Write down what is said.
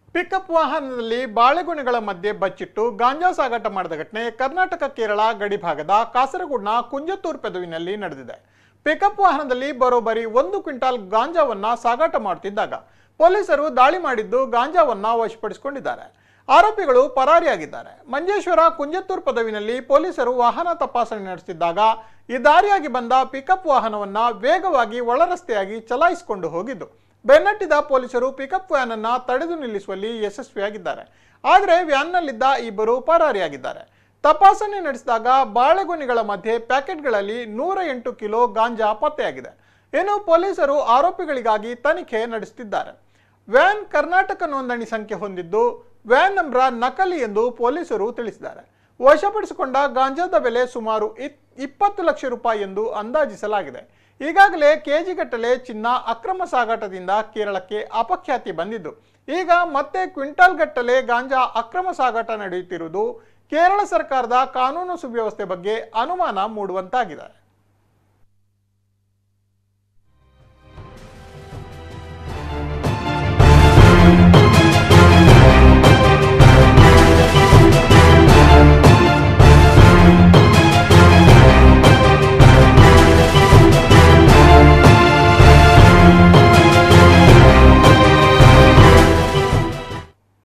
Pickup ವಾಹನದಲ್ಲಿ ಬಾಳೆಗೊನೆಗಳ ಮಧ್ಯೆ ಬಚ್ಚಿಟ್ಟು ಗಾಂಜಾ ಸಾಗಾಟ ಮಾಡಿದ ಘಟನೆ ಕರ್ನಾಟಕ ಕೇರಳ ಗಡಿಭಾಗದ ಕಾಸರಗೋಡಿನ ಕುಂಜತ್ತೂರು ಪೆದುವಿನಲ್ಲಿ ನಡೆದಿದೆ. ಪಿಕಪ್ ವಾಹನದಲ್ಲಿ ಬರೋಬ್ಬರಿ 1 ಕ್ವಿಂಟಾಲ್ ಗಾಂಜಾವನ್ನ ಸಾಗಾಟ ಮಾಡುತ್ತಿದ್ದಾಗ ಪೊಲೀಸರು ದಾಳಿ ಮಾಡಿದ್ದು ಗಾಂಜಾವನ್ನ ವಶಪಡಿಸಿಕೊಂಡಿದ್ದಾರೆ. ಆರೋಪಿಗಳು ಪರಾರಿಯಾಗಿದ್ದಾರೆ. ಮಂಜೇಶ್ವರ ಕುಂಜತ್ತೂರು ಪೆದುವಿನಲ್ಲಿ ಪೊಲೀಸರು ವಾಹನ ತಪಾಸಣೆ ನಡೆಸುತ್ತಿದ್ದಾಗ ಈ ದಾರಿಯಾಗಿ ಬಂದ ಪಿಕಪ್ ವಾಹನವನ್ನ ವೇಗವಾಗಿ ಒಳರಸ್ತೆಯಾಗಿ ಚಲಾಯಿಸಿಕೊಂಡು ಹೋಗಿದ್ದು ಬೆನ್ನಟ್ಟಿದ ಪೊಲೀಸರು ಪಿಕಪ್ ವ್ಯಾನ್ ಅನ್ನು ತಡೆದು ನಿಲ್ಲಿಸುವಲ್ಲಿ ಯಶಸ್ವಿಯಾಗಿದ್ದಾರೆ. ಆದರೆ ವ್ಯಾನ್ನಲ್ಲಿದ್ದ ಇಬ್ಬರು ಪರಾರಿಯಾಗಿದ್ದಾರೆ. ತಪಾಸಣೆ ನಡೆಸಿದಾಗ ಬಾಳೆಗೊನೆಗಳ ಮಧ್ಯೆ ಪ್ಯಾಕೆಟ್ಗಳಲ್ಲಿ 108 ಕಿಲೋ ಗಾಂಜಾ ಪತ್ತೆಯಾಗಿದೆ. ಇನ್ನು ಪೊಲೀಸರು ಆರೋಪಿಗಳಿಗಾಗಿ ತನಿಖೆ ನಡೆಸುತ್ತಿದ್ದಾರೆ. ವ್ಯಾನ್ ಕರ್ನಾಟಕ ನೋಂದಣಿ ಸಂಖ್ಯೆ ಹೊಂದಿದ್ದು ವ್ಯಾನ್ ನಂಬರ್ ನಕಲಿ ಎಂದು ಪೊಲೀಸರು ತಿಳಿಸಿದ್ದಾರೆ. ವಶಪಡಿಸಿಕೊಂಡ ಗಾಂಜಾದ ಬೆಲೆ ಸುಮಾರು 20 ಲಕ್ಷ ರೂಪಾಯಿ ಎಂದು ಅಂದಾಜಿಸಲಾಗಿದೆ. ಈಗಾಗಲೇ ಕೆಜಿಗಟ್ಟಲೆ ಚಿನ್ನ ಅಕ್ರಮ ಸಾಗಾಟದಿಂದ ಕೇರಳಕ್ಕೆ ಅಪಖ್ಯಾತಿ ಬಂದಿದ್ದು ಈಗ ಮತ್ತೆ ಕ್ವಿಂಟಾಲ್ ಗಟ್ಟಲೆ ಗಾಂಜಾ ಅಕ್ರಮ ಸಾಗಾಟ ನಡೆಯುತ್ತಿರುವುದು ಕೇರಳ ಸರ್ಕಾರದ ಕಾನೂನು ಸುವ್ಯವಸ್ಥೆ ಬಗ್ಗೆ ಅನುಮಾನ ಮೂಡುವಂತಾಗಿದೆ.